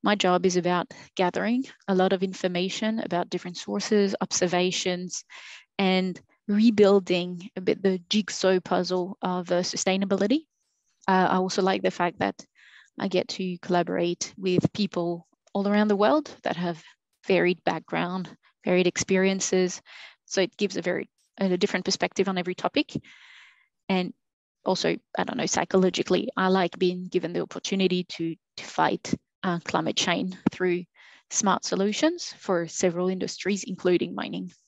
My job is about gathering a lot of information about different sources, observations, and rebuilding a bit the jigsaw puzzle of sustainability. I also like the fact that I get to collaborate with people all around the world that have varied background, varied experiences. So it gives a different perspective on every topic. And also, I don't know, psychologically, I like being given the opportunity to fight climate change through smart solutions for several industries, including mining.